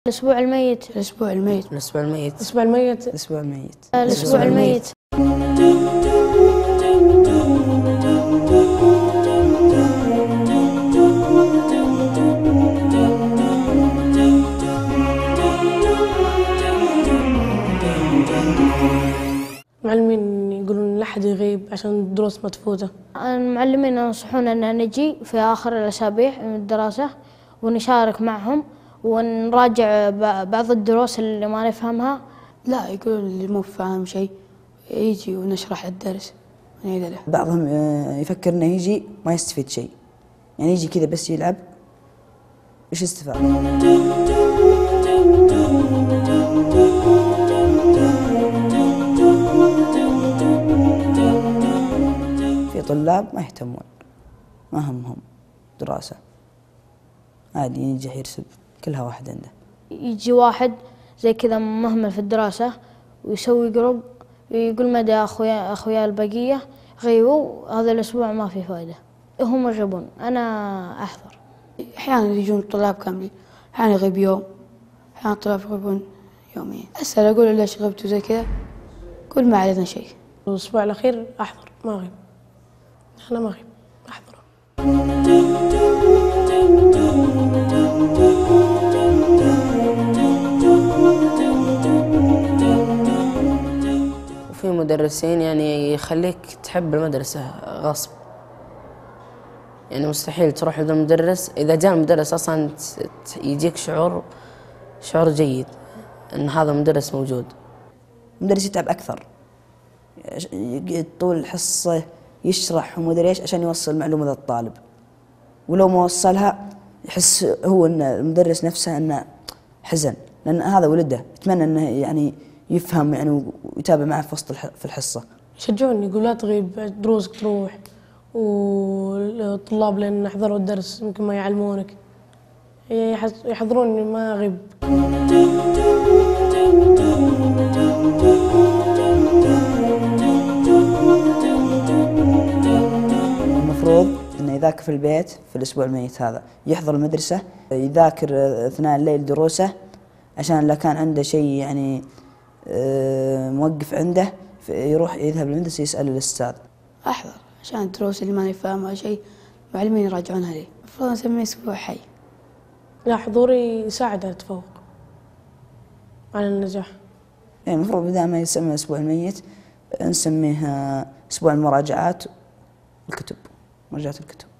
الأسبوع الميت. الأسبوع الميت. الأسبوع الميت. الأسبوع الميت. الأسبوع الميت. الأسبوع الميت. معلمين يقولون لا أحد يغيب عشان الدروس ما تفوته. المعلمين ينصحونا أن نجي في آخر الأسابيع من الدراسة ونشارك معهم ونراجع بعض الدروس اللي ما نفهمها. لا، يقولون اللي مو فاهم شيء يجي ونشرح الدرس ونعيد له. بعضهم يفكر انه يجي ما يستفيد شيء، يعني يجي كذا بس يلعب، ايش استفاد؟ في طلاب ما يهتمون، ما همهم دراسة، عادي ينجح يرسب، كلها واحد عنده. يجي واحد زي كذا مهمل في الدراسة ويسوي جروب ويقول مدى أخويا البقية غيبوا هذا الأسبوع ما في فائدة. هم يغيبون، أنا أحضر. أحيانا يجون طلاب كاملين، أحيانا يغيب يوم، أحيانا الطلاب يغيبون يومين. أسأل أقول له ليش غبتوا زي كذا، قول ما علينا شيء. الأسبوع الأخير أحضر ما أغيب، أنا ما أغيب أحضر. وفي مدرسين يعني يخليك تحب المدرسة غصب، يعني مستحيل تروح لدى المدرس. إذا جاء المدرس أصلاً يجيك شعور جيد أن هذا المدرس موجود. المدرس يتعب أكثر، طول الحصة يشرح ومدري إيش عشان يوصل المعلومة للطالب، ولو ما وصلها يحس هو أن المدرس نفسه أنه حزن، لأن هذا ولده، يتمنى أنه يعني يفهم يعني ويتابع معه في وسط في الحصة. يشجعوني يقول لا تغيب، دروسك تروح، والطلاب لأن حضروا الدرس يمكن ما يعلمونك، يحضروني ما أغيب. المفروض إنه يذاكر في البيت في الأسبوع الميت هذا، يحضر المدرسة، يذاكر أثناء الليل دروسه، عشان لو كان عنده شيء يعني موقف عنده يروح يذهب للمدرسة يسأل الأستاذ. أحضر عشان الدروس اللي ما يفهمها شيء معلمين يراجعونها لي. المفروض نسميه أسبوع حي. لا، حضوري يساعد على التفوق، على النجاح. يعني المفروض بدل ما يسمى الأسبوع الميت نسميه أسبوع المراجعات والكتب، مراجعة الكتب.